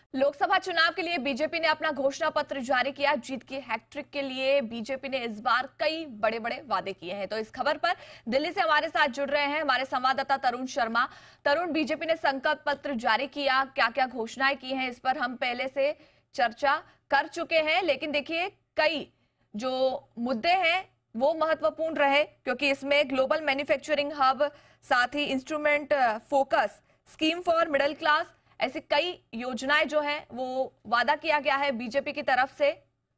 लोकसभा चुनाव के लिए बीजेपी ने अपना घोषणा पत्र जारी किया। जीत की हैट्रिक के लिए बीजेपी ने इस बार कई बड़े बड़े वादे किए हैं। तो इस खबर पर दिल्ली से हमारे साथ जुड़ रहे हैं हमारे संवाददाता तरुण शर्मा। तरुण, बीजेपी ने संकल्प पत्र जारी किया, क्या क्या घोषणाएं की हैं, इस पर हम पहले से चर्चा कर चुके हैं, लेकिन देखिए कई जो मुद्दे हैं वो महत्वपूर्ण रहे, क्योंकि इसमें ग्लोबल मैन्युफैक्चरिंग हब, साथ ही instrument focus, scheme for middle class, ऐसी कई योजनाएं जो हैं वो वादा किया गया है बीजेपी की तरफ से।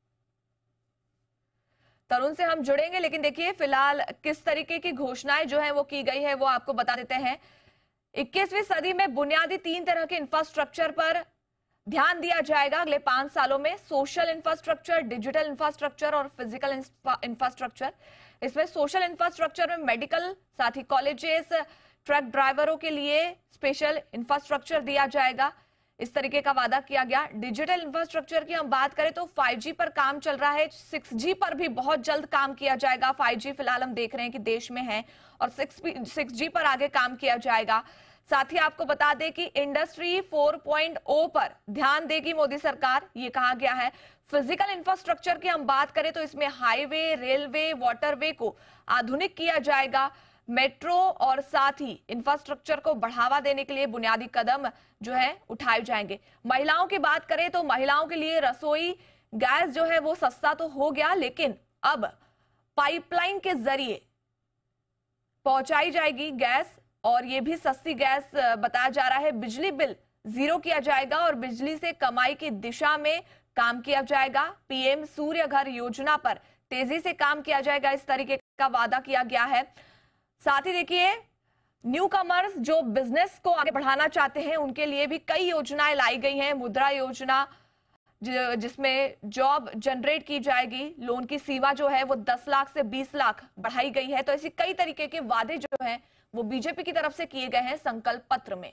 तरुण से हम जुड़ेंगे, लेकिन देखिए फिलहाल किस तरीके की घोषणाएं जो है वो की गई है वो आपको बता देते हैं। 21वीं सदी में बुनियादी 3 तरह के इंफ्रास्ट्रक्चर पर ध्यान दिया जाएगा अगले 5 सालों में। सोशल इंफ्रास्ट्रक्चर, डिजिटल इंफ्रास्ट्रक्चर और फिजिकल इंफ्रास्ट्रक्चर। इसमें सोशल इंफ्रास्ट्रक्चर में मेडिकल, साथ ही कॉलेजेस, ट्रक ड्राइवरों के लिए स्पेशल इंफ्रास्ट्रक्चर दिया जाएगा, इस तरीके का वादा किया गया। डिजिटल इंफ्रास्ट्रक्चर की हम बात करें तो 5G पर काम चल रहा है, 6G पर भी बहुत जल्द काम किया जाएगा। 5G फिलहाल हम देख रहे हैं कि देश में है और 6G पर आगे काम किया जाएगा। साथ ही आपको बता दें कि इंडस्ट्री 4.0 पर ध्यान देगी मोदी सरकार, ये कहा गया है। फिजिकल इंफ्रास्ट्रक्चर की हम बात करें तो इसमें हाईवे, रेलवे, वाटरवे को आधुनिक किया जाएगा। मेट्रो और साथ ही इंफ्रास्ट्रक्चर को बढ़ावा देने के लिए बुनियादी कदम जो है उठाए जाएंगे। महिलाओं की बात करें तो महिलाओं के लिए रसोई गैस जो है वो सस्ता तो हो गया, लेकिन अब पाइपलाइन के जरिए पहुंचाई जाएगी गैस, और ये भी सस्ती गैस बताया जा रहा है। बिजली बिल 0 किया जाएगा और बिजली से कमाई की दिशा में काम किया जाएगा। पीएम सूर्य घर योजना पर तेजी से काम किया जाएगा, इस तरीके का वादा किया गया है। साथ ही देखिए न्यू कमर्स जो बिजनेस को आगे बढ़ाना चाहते हैं उनके लिए भी कई योजनाएं लाई गई हैं। मुद्रा योजना जिसमें जॉब जनरेट की जाएगी, लोन की सीमा जो है वो 10 लाख से 20 लाख बढ़ाई गई है। तो ऐसी कई तरीके के वादे जो हैं वो बीजेपी की तरफ से किए गए हैं संकल्प पत्र में।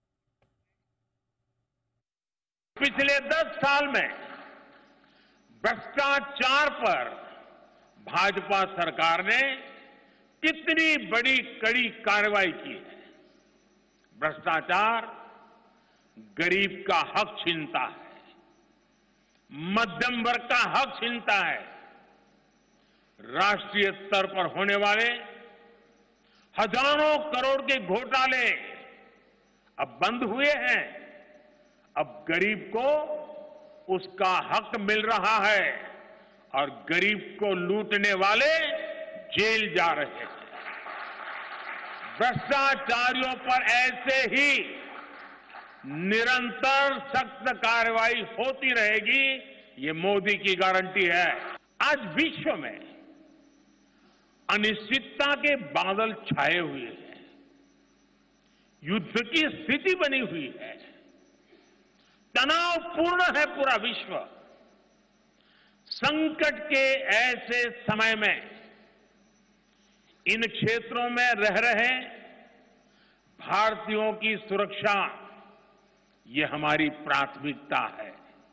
पिछले 10 साल में भ्रष्टाचार पर भाजपा सरकार ने कितनी बड़ी कड़ी कार्रवाई की है। भ्रष्टाचार गरीब का हक छीनता है, मध्यम वर्ग का हक छीनता है। राष्ट्रीय स्तर पर होने वाले हजारों करोड़ के घोटाले अब बंद हुए हैं। अब गरीब को उसका हक मिल रहा है और गरीब को लूटने वाले जेल जा रहे हैं। भ्रष्टाचारियों पर ऐसे ही निरंतर सख्त कार्रवाई होती रहेगी, ये मोदी की गारंटी है। आज विश्व में अनिश्चितता के बादल छाए हुए हैं, युद्ध की स्थिति बनी हुई है, तनावपूर्ण है पूरा विश्व। संकट के ऐसे समय में इन क्षेत्रों में रह रहे भारतीयों की सुरक्षा, ये हमारी प्राथमिकता है।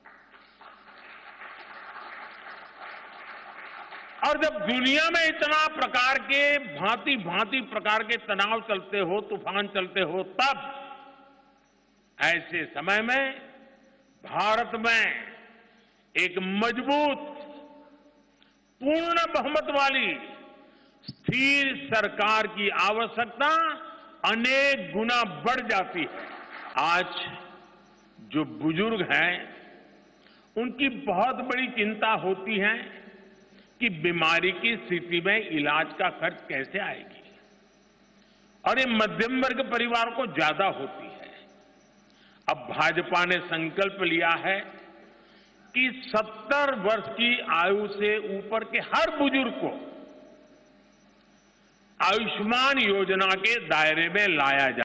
और जब दुनिया में इतना प्रकार के भांति भांति प्रकार के तनाव चलते हो, तूफान चलते हो, तब ऐसे समय में भारत में एक मजबूत, पूर्ण बहुमत वाली स्थिर सरकार की आवश्यकता अनेक गुना बढ़ जाती है। आज जो बुजुर्ग हैं उनकी बहुत बड़ी चिंता होती है कि बीमारी की स्थिति में इलाज का खर्च कैसे आएगी, और ये मध्यम वर्ग परिवार को ज्यादा होती है। अब भाजपा ने संकल्प लिया है कि 70 वर्ष की आयु से ऊपर के हर बुजुर्ग को आयुष्मान योजना के दायरे में लाया जाए।